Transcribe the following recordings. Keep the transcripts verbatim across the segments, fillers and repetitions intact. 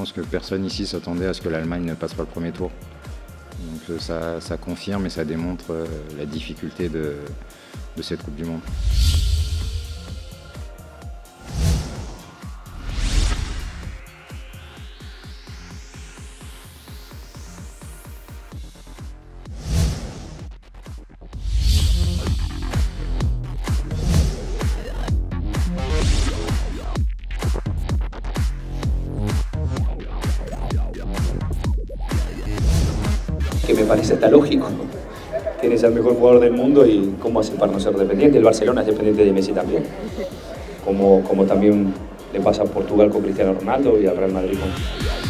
pense que personne ici s'attendait à ce que l'Allemagne ne passe pas le premier tour. Donc ça, ça confirme et ça démontre la difficulté de, de cette Coupe du Monde. Que me parece hasta lógico. Tienes al mejor jugador del mundo y cómo hace para no ser dependiente. El Barcelona es dependiente de Messi también, como, como también le pasa a Portugal con Cristiano Ronaldo y al Real Madrid con...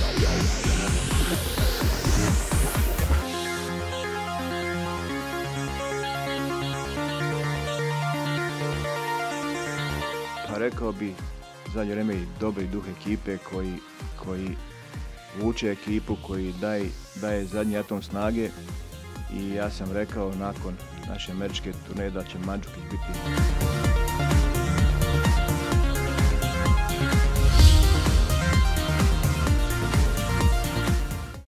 Pa rekao bi zadnje vrijeme i dobri duh ekipe koji, koji vuče ekipu, koji daje, daje zadnji atom snage i ja sam rekao nakon naše američke turneje da će Mandžukić biti